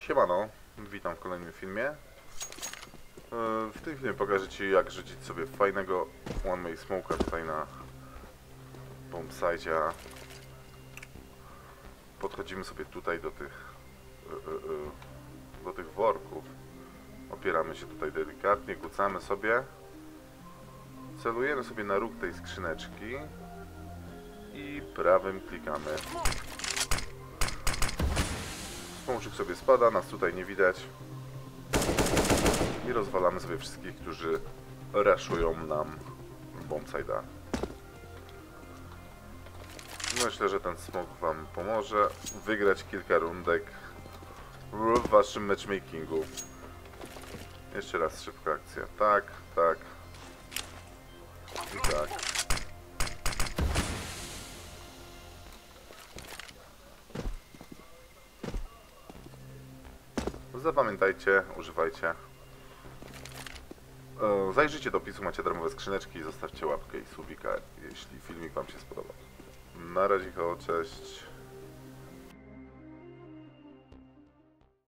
Siemano, witam w kolejnym filmie. W tym filmie pokażę Ci, jak rzucić sobie fajnego One Way Smoke'a tutaj na bombsite'a. Podchodzimy sobie tutaj do tych worków. Opieramy się tutaj delikatnie, kucamy sobie. Celujemy sobie na róg tej skrzyneczki i prawym klikamy. Smołczyk sobie spada, nas tutaj nie widać. I rozwalamy sobie wszystkich, którzy raszują nam bombsite'a. Myślę, że ten smoke Wam pomoże wygrać kilka rundek w Waszym matchmakingu. Jeszcze raz szybka akcja. Tak, tak i tak. Zapamiętajcie, używajcie. Zajrzyjcie do opisu, macie darmowe skrzyneczki, zostawcie łapkę i subika, jeśli filmik Wam się spodobał. Na razie, cześć.